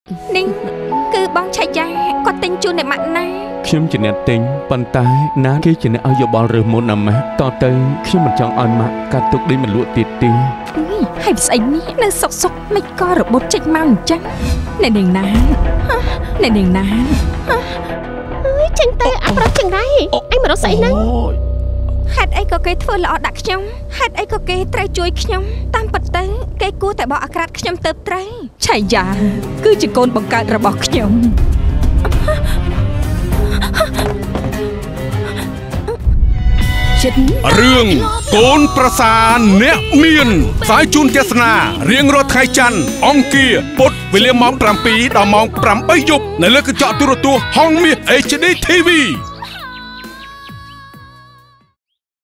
Ninh cứ bong chạy cha có tinh chu này mặn này ខ្ញុំជាអ្នកទិញប៉ុន្តែណាគេជាអ្នកឲ្យយោបល់រើសមុនណាម៉ាក់តទៅខ្ញុំមិនចង់ឲ្យម៉ាក់កាត់ទុកដូចមិនលក់ទៀតទេហើយស្អីនេះនៅសុកមិនក៏របត់ចេញមកអញ្ចឹងអ្នកនាងណាអ្នកនាងណាអើយចេញទៅអាប្រត់ចង្រៃអញមករត់ស្អីហ្នឹងហេតុអីក៏គេធ្វើល្អដាក់ខ្ញុំហេតុអីក៏គេត្រូវជួយខ្ញុំតាមពិតទៅគេគួរតែបោះអាក្រាតខ្ញុំទៅត្រូវឆៃយ៉ាគឺជាកូនបង្កើតរបស់ខ្ញុំរឿងកូនប្រសាអ្នកមានផ្សាយជូនទេសនារៀងរាល់ថ្ងៃច័ន្ទអង្គារពុធវេលាម៉ោង 7 ដល់ម៉ោង 8 យប់នៅលើកញ្ចក់ទូរទស្សន៍ហង្សមាស HD TV